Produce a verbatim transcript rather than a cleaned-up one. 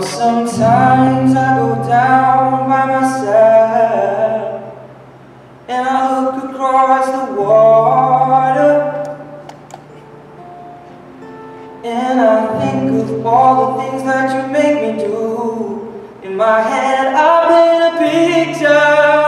sometimes I go down by myself and I look across the water and I think of all the things that you make me do. In my head I paint a picture